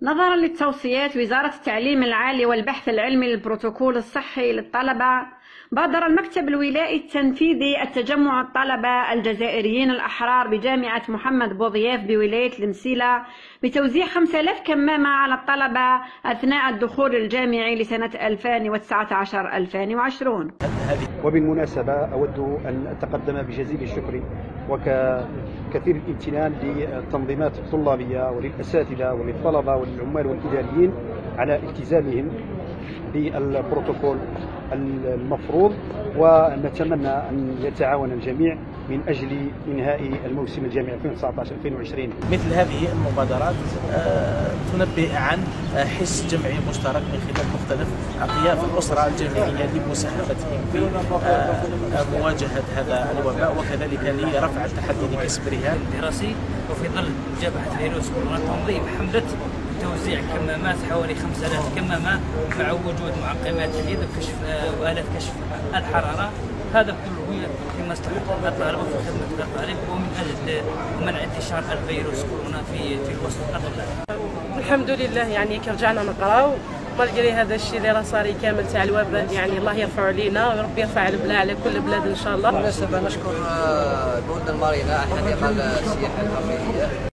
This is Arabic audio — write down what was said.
نظرا لتوصيات وزارة التعليم العالي والبحث العلمي للبروتوكول الصحي للطلبة، بادر المكتب الولائي التنفيذي التجمع الطلبة الجزائريين الأحرار بجامعة محمد بوضياف بولاية المسيلة بتوزيع 5000 كمامة على الطلبة أثناء الدخول الجامعي لسنة 2019-2020. وبالمناسبة أود أن أتقدم بجزيل الشكر وكثير الامتنان للتنظيمات الطلابية وللأساتذة وللطلبة وللعمال والإداريين على التزامهم بالبروتوكول المفروض، ونتمنى أن يتعاون الجميع من أجل إنهاء الموسم الجامعي 2019-2020. مثل هذه المبادرات تنبه عن حس جمعي مشترك من خلال مختلف أطياف الأسرة الجامعية لمساهمتهم في مواجهة هذا الوباء وكذلك لرفع التحدي لكسب رهان دراسي. وفي ظل جبهة فيروس كورونا تنظيم حملة توزيع كمامات حوالي 5000 كمامة مع وجود معقمات اليد وكشف وآلات كشف الحرارة. هذا كله في مصلحة الطالب وفي خدمة الطالب ومن أجل منع انتشار الفيروس كورونا في الوسط الطلابي. الحمد لله يعني كي رجعنا نقراو مالغري هذا الشيء اللي راه صار كامل تاع الوباء، يعني الله يرفع علينا وربي يرفع البلاء على كل البلاد ان شاء الله. بالمناسبة نشكر جهود المارينا حديقة السياحة الحقيقية.